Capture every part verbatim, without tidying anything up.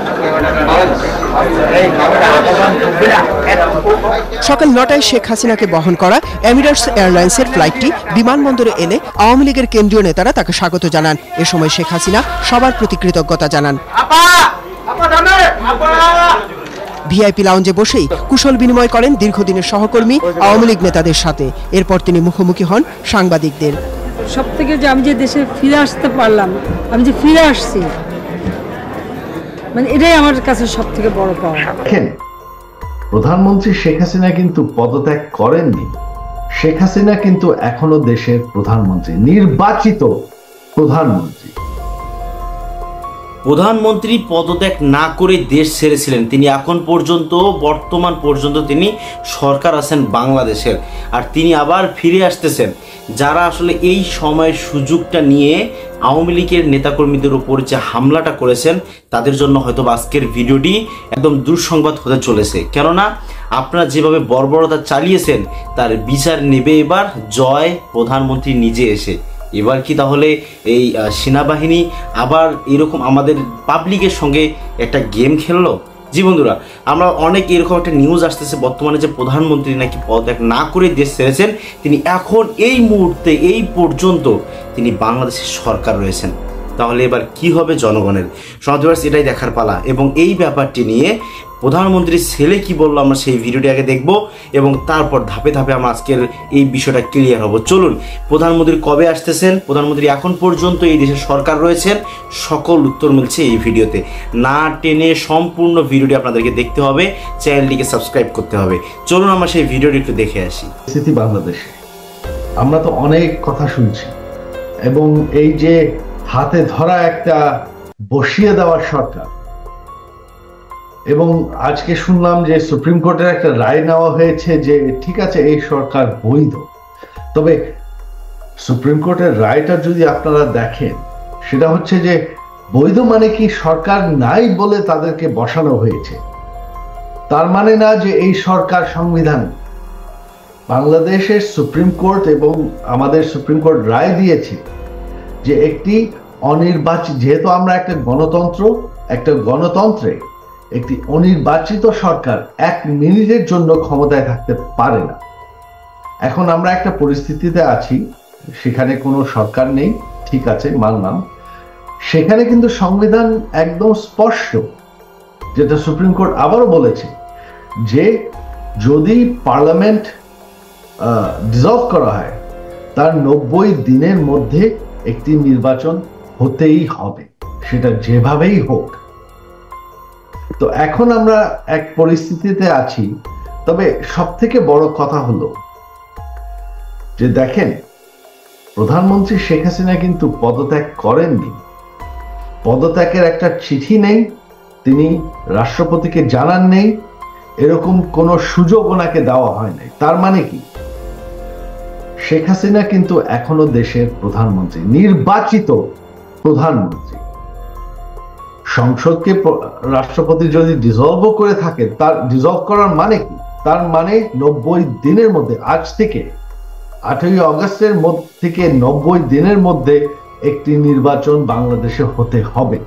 সকাল নটায় শেখ হাসিনাকে বহন করা এমিরেটস এয়ারলাইন্সের ফ্লাইটটি বিমানবন্দরে এলে আওয়ামী লীগের কেন্দ্রীয় নেতারা তাকে স্বাগত জানান। এ সময় শেখ হাসিনা সবার প্রতি কৃতজ্ঞতা জানান। ভিআইপি লাউঞ্জে বসেই কুশল বিনিময় করেন দীর্ঘদিনের সহকর্মী আওয়ামী লীগ নেতাদের সাথে। এরপর তিনি মুখোমুখি হন সাংবাদিকদের। সব থেকে যে আমি যে দেশে ফিরে আসতে পারলাম, আমি যে ফিরে আসছি, মানে এটাই আমার কাছে সব থেকে বড় পাওয়া। প্রধানমন্ত্রী শেখ হাসিনা কিন্তু পদত্যাগ করেননি। শেখ হাসিনা কিন্তু এখনো দেশের প্রধানমন্ত্রী, নির্বাচিত প্রধানমন্ত্রী। প্রধানমন্ত্রী পদত্যাগ না করে দেশ ছেড়েছিলেন তিনি। এখন পর্যন্ত বর্তমান পর্যন্ত তিনি সরকার আছেন বাংলাদেশের, আর তিনি আবার ফিরে আসতেছেন। যারা আসলে এই সময়ের সুযোগটা নিয়ে আওয়ামী লীগের নেতাকর্মীদের উপর যে হামলাটা করেছেন তাদের জন্য হয়তো আজকের ভিডিওটি একদম দুঃসংবাদ হতে চলেছে। কেননা আপনারা যেভাবে বর্বরতা চালিয়েছেন তার বিচার নেবে এবার জয় প্রধানমন্ত্রী নিজে এসে। এবার কি তাহলে এই সেনাবাহিনী আবার এরকম আমাদের পাবলিকের সঙ্গে একটা গেম খেললো? জি বন্ধুরা, আমরা অনেক এরকম একটা নিউজ আসতেছে বর্তমানে যে প্রধানমন্ত্রী নাকি পদত্যাগ না করে দেশ ছেড়েছেন। তিনি এখন এই মুহূর্তে এই পর্যন্ত তিনি বাংলাদেশের সরকার রয়েছেন। তাহলে এবার কি হবে জনগণের? সমাজবাস এটাই দেখার পালা। এবং এই ব্যাপারটি নিয়ে প্রধানমন্ত্রীর ছেলে কি বললো আমরা সেই ভিডিওটি আগে দেখব এবং তারপর ধাপে ধাপে আমরা আজকের এই বিষয়টা ক্লিয়ার হব। চলুন, প্রধানমন্ত্রী কবে আসতেছেন, প্রধানমন্ত্রী এখন পর্যন্ত এই দেশের সরকার রয়েছেন, সকল উত্তর মিলছে এই ভিডিওতে। না টেনে সম্পূর্ণ ভিডিওটি আপনাদেরকে দেখতে হবে, চ্যানেলটিকে সাবস্ক্রাইব করতে হবে। চলুন আমরা সেই ভিডিওটি একটু দেখে আসি। পরিস্থিতি বাংলাদেশে আমরা তো অনেক কথা শুনছি, এবং এই যে হাতে ধরা একটা বসিয়ে দেওয়ার সরকার, এবং আজকে শুনলাম যে সুপ্রিম কোর্টের একটা রায় নেওয়া হয়েছে যে ঠিক আছে এই সরকার বৈধ। তবে সুপ্রিম কোর্টের রায়টা যদি আপনারা দেখেন, সেটা হচ্ছে যে বৈধ মানে কি সরকার নাই বলে তাদেরকে বসানো হয়েছে, তার মানে না যে এই সরকার সংবিধান। বাংলাদেশের সুপ্রিম কোর্ট এবং আমাদের সুপ্রিম কোর্ট রায় দিয়েছে যে একটি অনির্বাচিত, যেহেতু আমরা একটা গণতন্ত্র, একটা গণতন্ত্রে একটি অনির্বাচিত সরকার এক মিনিটের জন্য ক্ষমতায় থাকতে পারে না। এখন আমরা একটা পরিস্থিতিতে আছি, সেখানে কোনো সরকার নেই, ঠিক আছে মানলাম। সেখানে কিন্তু সংবিধান একদম স্পষ্ট, যেটা সুপ্রিম কোর্ট আবারও বলেছে যে যদি পার্লামেন্ট ডিসলভ করা হয় তার নব্বই দিনের মধ্যে একটি নির্বাচন হতেই হবে, সেটা যেভাবেই হোক। তো এখন আমরা এক পরিস্থিতিতে আছি। তবে সব থেকে বড় কথা হলো যে দেখেন, প্রধানমন্ত্রী শেখ হাসিনা কিন্তু পদত্যাগ করেননি। পদত্যাগের একটা চিঠি নেই, তিনি রাষ্ট্রপতিকে জানান নেই, এরকম কোনো সুযোগ ওনাকে দেওয়া হয় নাই। তার মানে কি, শেখ হাসিনা কিন্তু এখনো দেশের প্রধানমন্ত্রী, নির্বাচিত প্রধানমন্ত্রী। সংসদকে রাষ্ট্রপতি যদি ডিসলভ করে থাকে, তার ডিসলভ করার মানে কি? তার মানে নব্বই দিনের মধ্যে, আজ থেকে আঠারোই অগস্টের মধ্যে থেকে নব্বই দিনের মধ্যে একটি নির্বাচন বাংলাদেশে হতে হবে।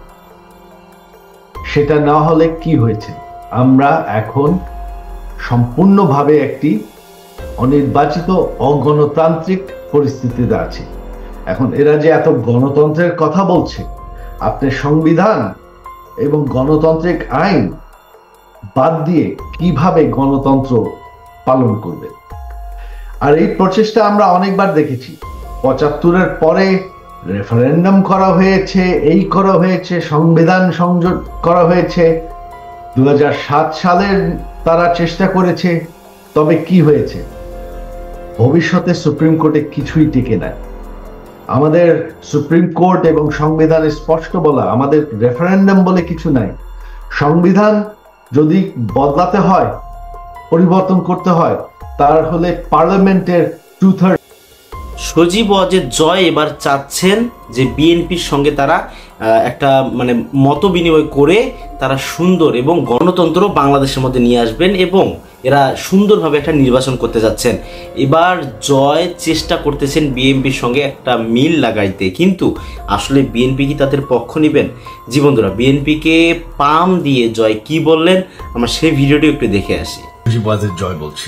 সেটা না হলে কি হয়েছে, আমরা এখন সম্পূর্ণভাবে একটি অনির্বাচিত অগণতান্ত্রিক পরিস্থিতিতে আছি। এখন এরা যে এত গণতন্ত্রের কথা বলছে, আপনি সংবিধান এবং গণতান্ত্রিক আইন বাদ দিয়ে কিভাবে গণতন্ত্র পালন করবে? আর এই প্রচেষ্টা আমরা অনেকবার দেখেছি। পঁচাত্তরের পরে রেফারেন্ডাম করা হয়েছে, এই করা হয়েছে, সংবিধান সংযোগ করা হয়েছে, দু হাজার সাত সালের তারা চেষ্টা করেছে। তবে কি হয়েছে? ভবিষ্যতে সুপ্রিম কোর্টে কিছুই টিকে নাই। আমাদের সুপ্রিম কোর্ট এবং সংবিধানে স্পষ্ট বলা, আমাদের রেফারেন্ডাম বলে কিছু নাই। সংবিধান যদি বদলাতে হয়, পরিবর্তন করতে হয়, তার হলে পার্লামেন্টের টু থার্ড। সজীব ওয়াজেদ জয় এবার চাচ্ছেন যে বিএনপির সঙ্গে তারা একটা মানে মত বিনিময় করে তারা সুন্দর এবং গণতন্ত্র বাংলাদেশের মধ্যে নিয়ে আসবেন এবং এরা সুন্দরভাবে একটা নির্বাচন করতে যাচ্ছেন। এবার জয় চেষ্টা করতেছেন বিএনপির সঙ্গে একটা মিল লাগাইতে, কিন্তু আসলে বিএনপি কি তাদের পক্ষ নেবেন? জি বন্ধুরা, বিএনপিকে পাম দিয়ে জয় কি বললেন আমরা সেই ভিডিওটি একটু দেখে আসি। মুজিববাদের জয় বলছি।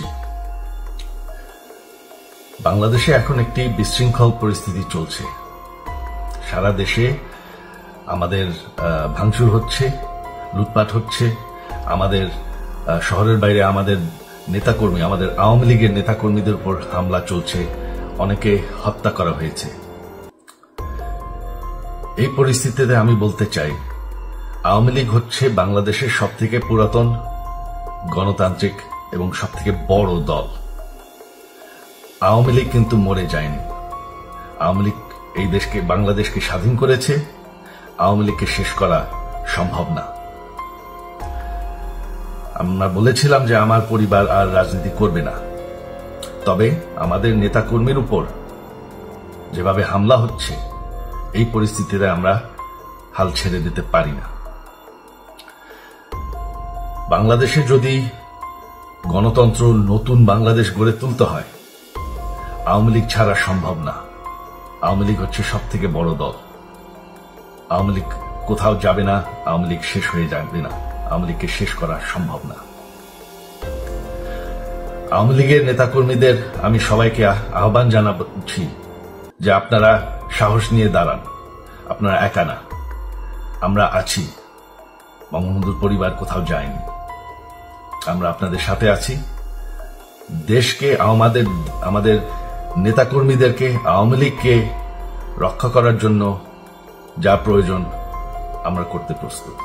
বাংলাদেশে এখন একটি বিশৃঙ্খল পরিস্থিতি চলছে। সারা দেশে আমাদের ভাঙচুর হচ্ছে, লুটপাট হচ্ছে, আমাদের শহরের বাইরে আমাদের নেতাকর্মী, আমাদের আওয়ামী লীগের নেতাকর্মীদের উপর হামলা চলছে, অনেকে হত্যা করা হয়েছে। এই পরিস্থিতিতে আমি বলতে চাই, আওয়ামী লীগ হচ্ছে বাংলাদেশের সবথেকে পুরাতন গণতান্ত্রিক এবং সবথেকে বড় দল। আওয়ামী লীগ কিন্তু মরে যায়নি। আওয়ামী লীগ এই দেশকে, বাংলাদেশকে স্বাধীন করেছে। আওয়ামী লীগকে শেষ করা সম্ভব না। আমরা বলেছিলাম যে আমার পরিবার আর রাজনীতি করবে না, তবে আমাদের নেতাকর্মীর উপর যেভাবে হামলা হচ্ছে, এই পরিস্থিতিতে আমরা হাল ছেড়ে দিতে পারি না। বাংলাদেশে যদি গণতন্ত্র, নতুন বাংলাদেশ গড়ে তুলতে হয়, আওয়ামী লীগ ছাড়া সম্ভব না। আওয়ামী লীগ হচ্ছে সব থেকে বড় দল। আওয়ামী লীগ কোথাও যাবে না, আওয়ামী লীগ শেষ হয়ে যাবে না, আওয়ামী লীগকে শেষ করা সম্ভব না। আওয়ামী লীগের নেতাকর্মীদের আমি সবাইকে আহ্বান জানাচ্ছি যে আপনারা সাহস নিয়ে দাঁড়ান, আপনারা একা না, আমরা আছি। বঙ্গবন্ধুর পরিবার কোথাও যায়নি, আমরা আপনাদের সাথে আছি। দেশকে, আমাদের আমাদের নেতাকর্মীদেরকে, আওয়ামী লীগকে রক্ষা করার জন্য যা প্রয়োজন আমরা করতে প্রস্তুত।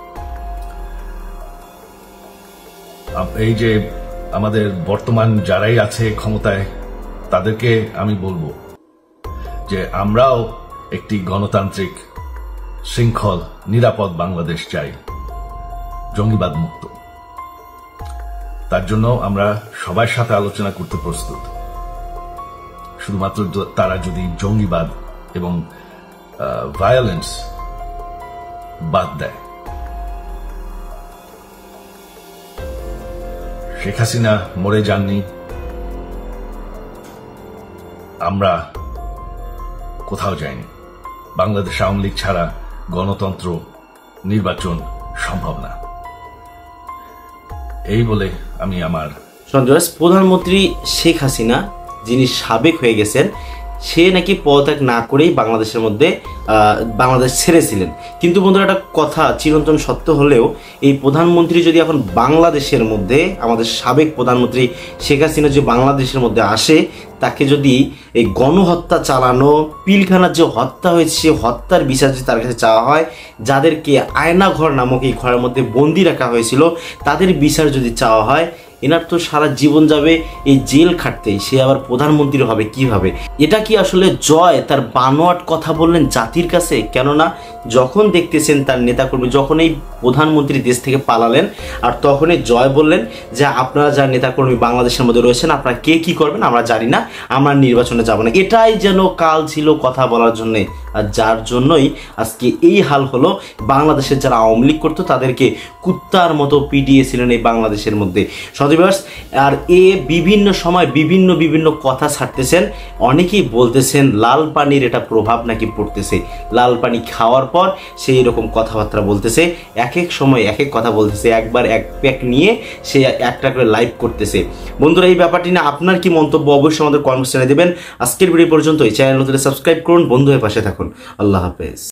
এই যে আমাদের বর্তমান যারাই আছে ক্ষমতায়, তাদেরকে আমি বলবো যে আমরাও একটি গণতান্ত্রিক, শৃঙ্খল, নিরাপদ বাংলাদেশ চাই, জঙ্গিবাদ মুক্ত। তার জন্য আমরা সবার সাথে আলোচনা করতে প্রস্তুত। শুধুমাত্র তারা যদি জঙ্গিবাদ এবং ভায়োলেন্স বাদ দেয়। শেখ হাসিনা মরে যাননি, আমরা কোথাও যাইনি। বাংলাদেশ আওয়ামী লীগ ছাড়া গণতন্ত্র, নির্বাচন সম্ভব না। এই বলে আমি আমার সন্দেহ, প্রধানমন্ত্রী শেখ হাসিনা যিনি সাবেক হয়ে গেছেন, সে নাকি পদত্যাগ না করেই বাংলাদেশের মধ্যে বাংলাদেশ ছেড়েছিলেন। কিন্তু বন্ধুরা, একটা কথা চিরন্তন সত্য হলেও, এই প্রধানমন্ত্রী যদি এখন বাংলাদেশের মধ্যে, আমাদের সাবেক প্রধানমন্ত্রী শেখ হাসিনা যে বাংলাদেশের মধ্যে আসে, তাকে যদি এই গণহত্যা চালানো, পিলখানার যে হত্যা হয়েছে, সে হত্যার বিচার যদি তার কাছে চাওয়া হয়, যাদেরকে আয়নাঘর নামক এই ঘরের মধ্যে বন্দি রাখা হয়েছিল, তাদের বিচার যদি চাওয়া হয়, এনার তো সারা জীবন যাবে এই জেল খাটতেই। সে আবার প্রধানমন্ত্রী হবে কিভাবে? এটা কি আসলে জয় তার বানোয়াট কথা বললেন জাতির কাছে? কেননা যখন দেখতেছেন তার নেতাকর্মী, যখন এই প্রধানমন্ত্রী দেশ থেকে পালালেন, আর তখনই জয় বললেন যে আপনারা যারা নেতাকর্মী বাংলাদেশের মধ্যে রয়েছেন, আপনারা কে কি করবেন আমরা জানি না, আমরা নির্বাচনে যাব না। এটাই যেন কাল ছিল কথা বলার জন্যে, আর যার জন্যই আজকে এই হাল হলো। বাংলাদেশের যারা আওয়ামী লীগ করতো তাদেরকে কুত্তার মতো পিটিয়েছিলেন এই বাংলাদেশের মধ্যে। সদিবার্স, আর এ বিভিন্ন সময় বিভিন্ন বিভিন্ন কথা ছাড়তেছেন। অনেকেই বলতেছেন লাল পানির এটা প্রভাব নাকি পড়তেছে, লাল পানি খাওয়ার পর সেই রকম কথাবার্তা বলতেছে, এক এক সময় এক এক কথা বলতেছে, একবার এক প্যাক নিয়ে সে একটা করে লাইভ করতেছে। বন্ধুরা, এই ব্যাপারটি নিয়ে আপনার কি মন্তব্য অবশ্যই আমাদের কমেন্ট সেকশনে দেবেন। আজকের ভিডিও পর্যন্ত। এই চ্যানেল নতুন সাবস্ক্রাইব করুন, বন্ধু হয়ে পাশে থাকুন। আল্লাহ হাফেজ।